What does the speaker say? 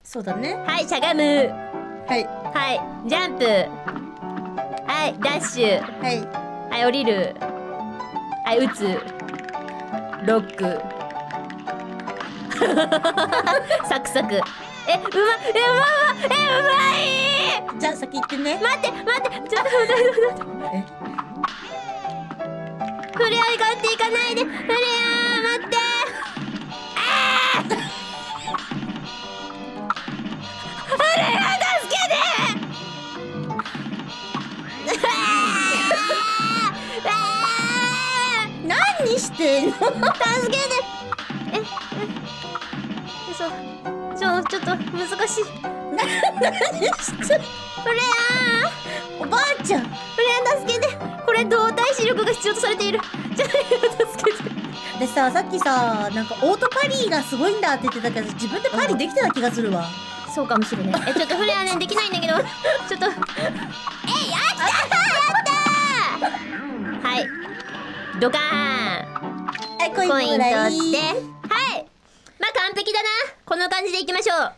そうだね。 はい、しゃがむ。 はい。 はい、ジャンプ。はい、ダッシュ。 はい。 はい、降りる。はい、打つ。ロック。サクサク。うまい。 じゃあ先行ってね。 待って、ちょっと待って。フレアに買っていかないで。フレア待って。フレア助けて。 何してんの？ 助けて。ちょっと難しい。 何してんの？ フレおばあちゃん。 ア助けて。これ動体視力が必要とされている。じゃあ助けて。 でさ、さっきさ、なんかオートパリーがすごいんだって言ってたけど、自分でパリできてた気がするわ。 そうかもしれない。ちょっとフレアね、できないんだけど、ちょっと。やったー。はい。ドカーン。 はい、コインコインもらい。 取って。はい。まあ完璧だな。この感じでいきましょう。